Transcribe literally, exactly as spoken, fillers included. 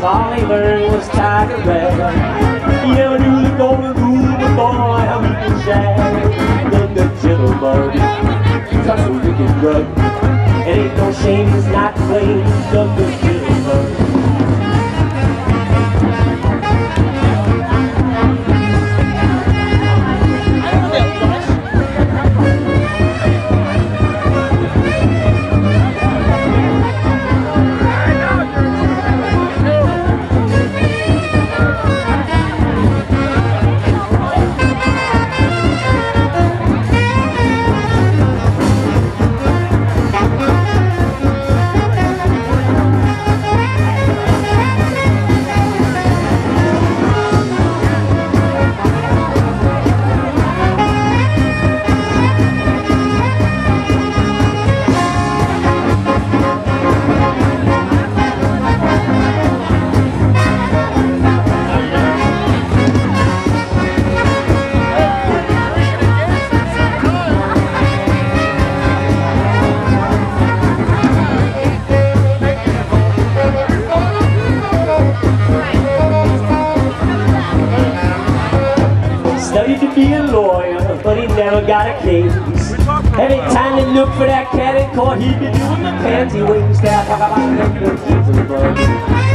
cause all he learned was tiger rag. He never knew the golden rule, but boy, how he can shag. Look the jitterbug, such a wicked drug. It ain't no shame he's not clean, look the jitterbug. Studied to be a lawyer, but he never got a case. Every time they looked for that cat in court, he'd be doing the panty wings. Talk about the kids of the bug.